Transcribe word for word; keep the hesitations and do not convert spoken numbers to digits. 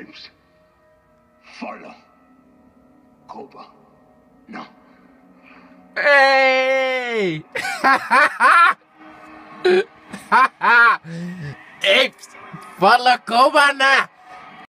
apes. Follow. Cobra. No. Hey! Apes, follow Cobra na!